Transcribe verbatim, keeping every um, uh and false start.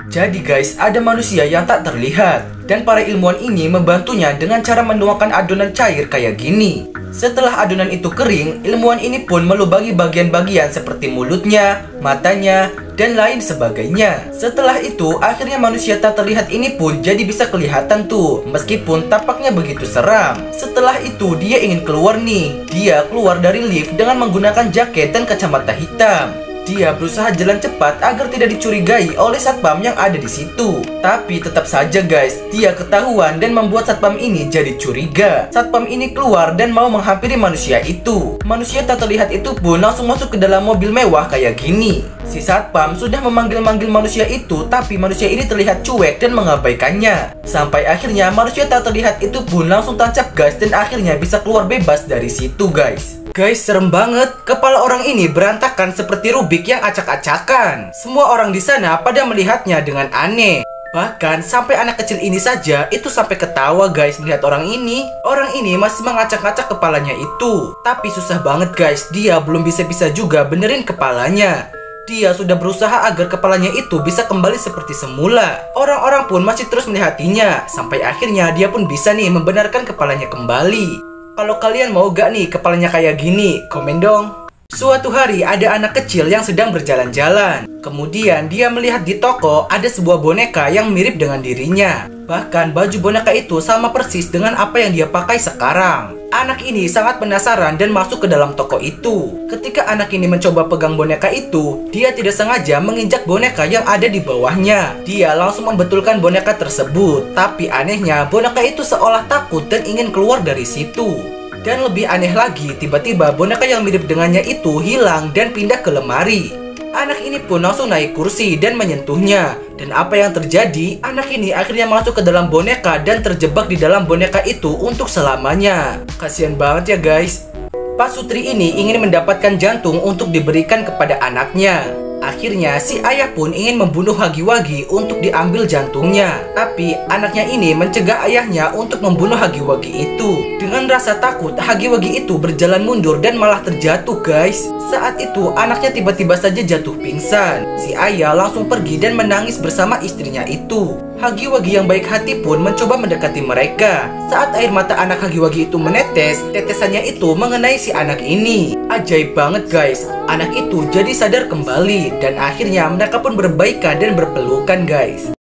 Jadi guys, ada manusia yang tak terlihat, dan para ilmuwan ini membantunya dengan cara menuangkan adonan cair kayak gini. Setelah adonan itu kering, ilmuwan ini pun melubangi bagian-bagian seperti mulutnya, matanya, dan lain sebagainya. Setelah itu, akhirnya manusia tak terlihat ini pun jadi bisa kelihatan tuh, meskipun tampaknya begitu seram. Setelah itu, dia ingin keluar nih. Dia keluar dari lift dengan menggunakan jaket dan kacamata hitam. Dia berusaha jalan cepat agar tidak dicurigai oleh satpam yang ada di situ. Tapi tetap saja guys, dia ketahuan dan membuat satpam ini jadi curiga. Satpam ini keluar dan mau menghampiri manusia itu. Manusia tak terlihat itu pun langsung masuk ke dalam mobil mewah kayak gini. Si satpam sudah memanggil-manggil manusia itu, tapi manusia ini terlihat cuek dan mengabaikannya. Sampai akhirnya manusia tak terlihat itu pun langsung tancap gas dan akhirnya bisa keluar bebas dari situ guys. Guys, serem banget. Kepala orang ini berantakan seperti Rubik yang acak-acakan. Semua orang di sana pada melihatnya dengan aneh. Bahkan sampai anak kecil ini saja itu sampai ketawa guys melihat orang ini. Orang ini masih mengacak-acak kepalanya itu. Tapi susah banget guys, dia belum bisa-bisa juga benerin kepalanya. Dia sudah berusaha agar kepalanya itu bisa kembali seperti semula. Orang-orang pun masih terus melihatinya. Sampai akhirnya dia pun bisa nih membenarkan kepalanya kembali. Kalau kalian mau gak nih kepalanya kayak gini? Komen dong. Suatu hari ada anak kecil yang sedang berjalan-jalan. Kemudian dia melihat di toko ada sebuah boneka yang mirip dengan dirinya. Bahkan baju boneka itu sama persis dengan apa yang dia pakai sekarang. Anak ini sangat penasaran dan masuk ke dalam toko itu. Ketika anak ini mencoba pegang boneka itu, dia tidak sengaja menginjak boneka yang ada di bawahnya. Dia langsung membetulkan boneka tersebut. Tapi anehnya, boneka itu seolah takut dan ingin keluar dari situ. Dan lebih aneh lagi, tiba-tiba boneka yang mirip dengannya itu hilang dan pindah ke lemari. Anak ini pun langsung naik kursi dan menyentuhnya. Dan apa yang terjadi? Anak ini akhirnya masuk ke dalam boneka dan terjebak di dalam boneka itu untuk selamanya. Kasian banget ya guys. Pak Sutri ini ingin mendapatkan jantung untuk diberikan kepada anaknya. Akhirnya si ayah pun ingin membunuh Hagi-Wagi untuk diambil jantungnya. Tapi anaknya ini mencegah ayahnya untuk membunuh Hagi-Wagi itu. Dengan rasa takut, Hagi-Wagi itu berjalan mundur dan malah terjatuh guys. Saat itu anaknya tiba-tiba saja jatuh pingsan. Si ayah langsung pergi dan menangis bersama istrinya itu. Hagi-Wagi yang baik hati pun mencoba mendekati mereka. Saat air mata anak Hagi-Wagi itu menetes, tetesannya itu mengenai si anak ini. Ajaib banget guys. Anak itu jadi sadar kembali dan akhirnya mereka pun berbaikan dan berpelukan guys.